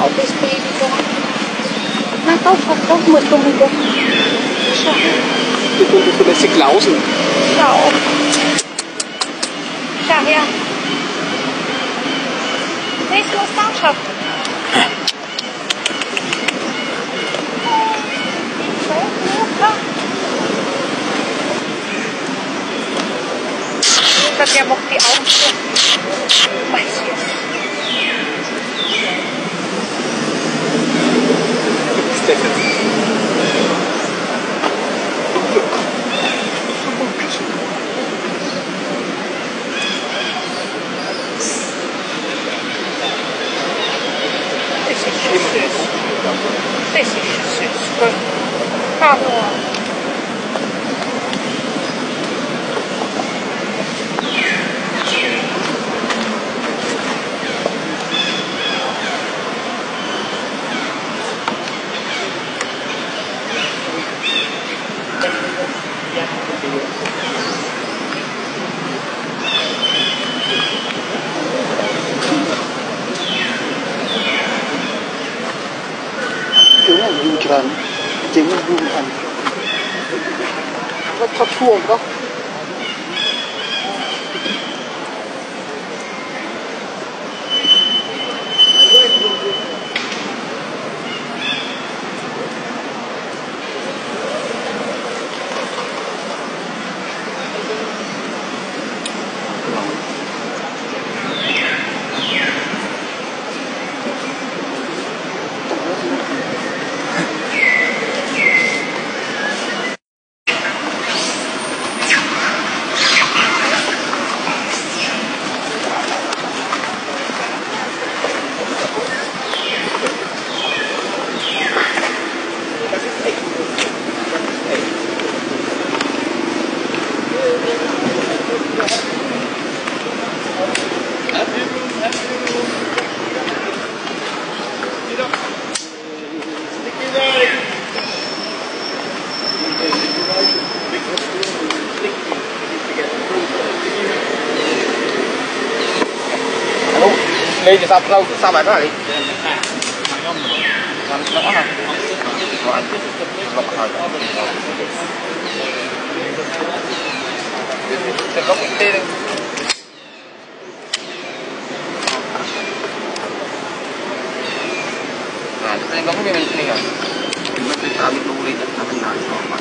auch das Baby da. Na doch, muss doch mit dem. Schau. Du könntest ein bisschen klausen. Schau. Schau her. Siehst du, was da schaut? Der macht die Augen zu. Mäuschen. Ist das jetzt? Das ist schon süß. Das ist schon süß, gell? Hallo. Kiểu này mình kìa, tiếng mình vui thành rất thật thuồng đó. Lên thì sao bài đó đi? Làm rõ hả? Rồi anh tiếp tục lọc hỏi. Đừng có bị tê đi. Nó có mình này à? Mình phải tạo đủ đi để mình làm cho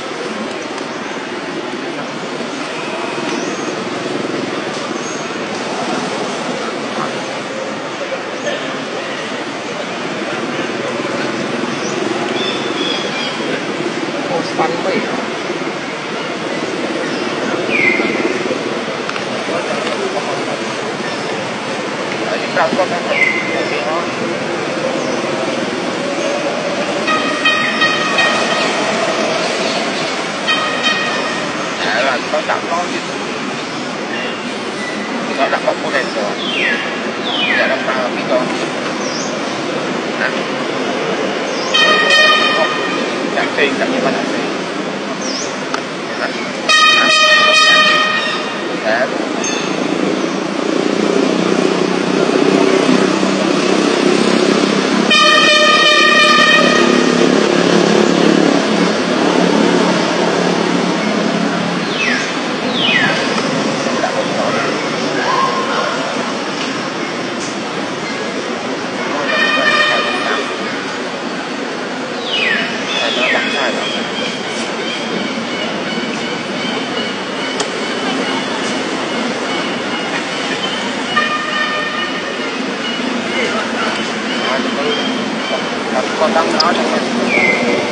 bắn vậy. Đấy, con nó là có đặt con gì nó đặt bọc đèn rồi giờ đang vào cái con đặt tiền đặt như vậy đặt tiền con đang nói